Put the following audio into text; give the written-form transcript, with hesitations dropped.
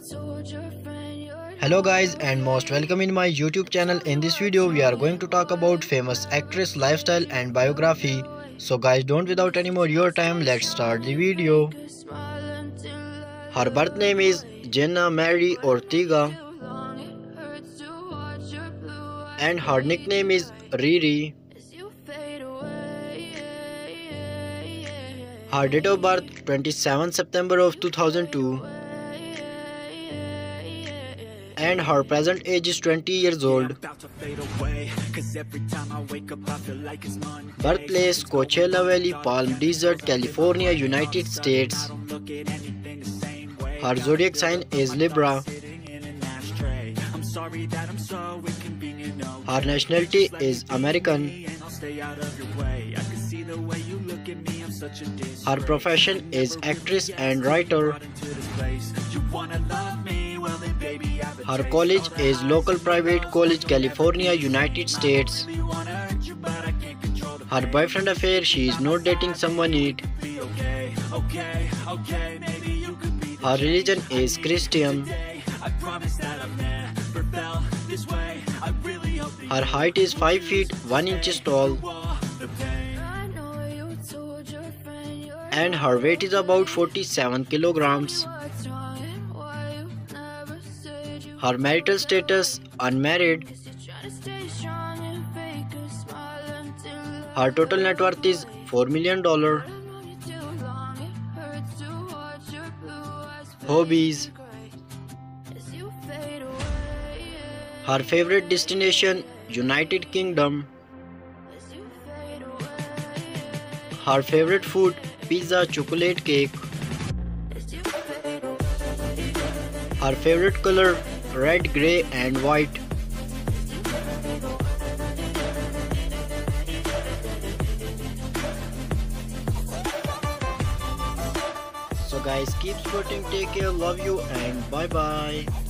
Hello guys and most welcome in my YouTube channel. In this video we are going to talk about famous actress lifestyle and biography. So guys, don't without any more your time, let's start the video. Her birth name is Jenna Marie Ortega and her nickname is Riri. Her date of birth 27 September of 2002 and her present age is 20 years old. Birthplace Coachella Valley, Palm Desert, California, United States. Her zodiac sign is Libra. Her nationality is American. Her profession is actress and writer. Her college is local private college, California, United States. Her boyfriend affair, she is not dating someone yet. Her religion is Christian. Her height is 5 feet 1 inches tall. And her weight is about 47 kilograms. Her marital status unmarried. Her total net worth is $4 million. Hobbies. Her favorite destination United Kingdom. Her favorite food pizza, chocolate cake. Her favorite color red, grey and white. So guys, keep supporting, take care, love you and bye bye.